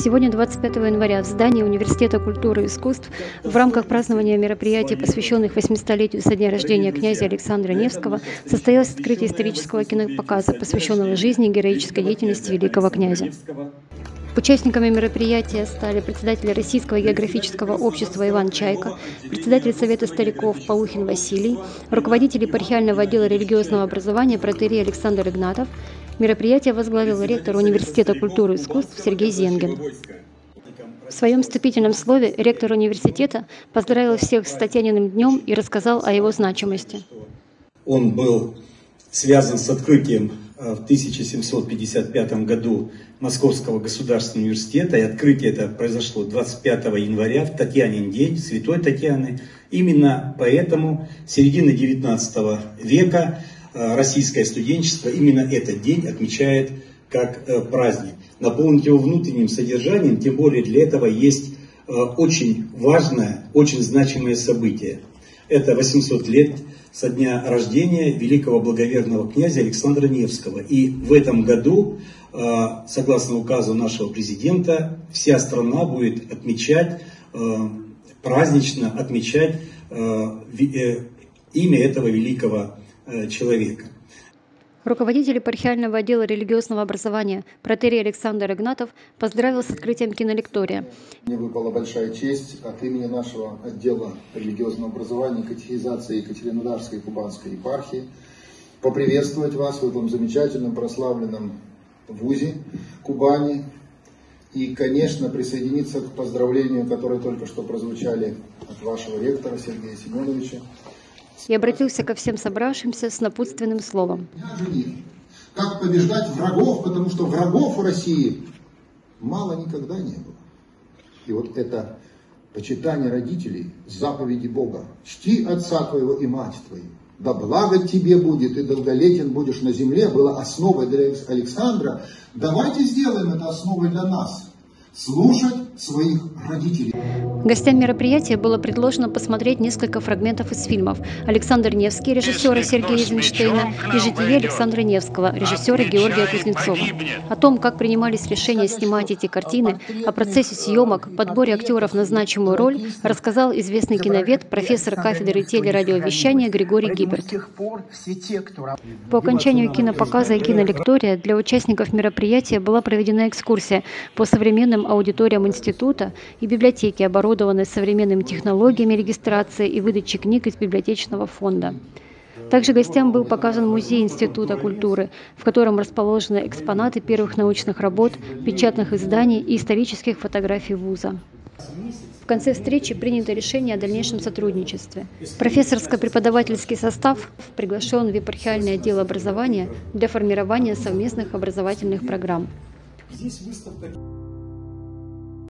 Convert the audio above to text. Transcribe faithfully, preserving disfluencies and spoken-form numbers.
Сегодня, двадцать пятого января, в здании Университета культуры и искусств в рамках празднования мероприятий, посвященных восьмистолетию со дня рождения князя Александра Невского, состоялось открытие исторического кинопоказа, посвященного жизни и героической деятельности великого князя. Участниками мероприятия стали председатель Российского географического общества Иван Чайка, председатель Совета стариков Полухин Василий, руководитель епархиального отдела религиозного образования протоиерей Александр Игнатов. Мероприятие возглавил ректор Университета культуры и искусств Сергей Зенгин. В своем вступительном слове ректор университета поздравил всех с Татьяниным днем и рассказал о его значимости. Он был связан с открытием в тысяча семьсот пятьдесят пятом году Московского государственного университета, и открытие это произошло двадцать пятого января, в Татьянин день, святой Татьяны. Именно поэтому середины девятнадцатого века российское студенчество именно этот день отмечает как праздник. Наполнить его внутренним содержанием, тем более для этого есть очень важное, очень значимое событие. Это восемьсот лет со дня рождения великого благоверного князя Александра Невского. И в этом году, согласно указу нашего президента, вся страна будет отмечать, празднично отмечать имя этого великого человека. Руководитель епархиального отдела религиозного образования протоиерей Александр Игнатов поздравил с открытием кинолектория. Мне выпала большая честь от имени нашего отдела религиозного образования и катехизации Екатеринодарской и Кубанской епархии поприветствовать вас в этом замечательном прославленном вузе Кубани и, конечно, присоединиться к поздравлению, которые только что прозвучали от вашего ректора Сергея Семеновича. И обратился ко всем собравшимся с напутственным словом. Как побеждать врагов, потому что врагов в России мало никогда не было. И вот это почитание родителей, заповеди Бога. Чти отца твоего и мать твою. Да благо тебе будет, и долголетен будешь на земле, было основой для Александра. Давайте сделаем это основой для нас. Слушать своих родителей. Гостям мероприятия было предложено посмотреть несколько фрагментов из фильмов «Александр Невский» режиссера Сергея Эйзенштейна и «Житие Александра Невского» режиссера Георгия Кузнецова. О том, как принимались решения снимать эти картины, о процессе съемок, подборе актеров на значимую роль, рассказал известный киновед, профессор кафедры телерадиовещания Григорий Гиберт. По окончанию кинопоказа и кинолектория для участников мероприятия была проведена экскурсия по современным аудиториям института и библиотеки, оборудованной современными технологиями регистрации и выдачи книг из библиотечного фонда. Также гостям был показан музей Института культуры, в котором расположены экспонаты первых научных работ, печатных изданий и исторических фотографий вуза. В конце встречи принято решение о дальнейшем сотрудничестве. Профессорско-преподавательский состав приглашен в епархиальное отдел образования для формирования совместных образовательных программ. Здесь выставка.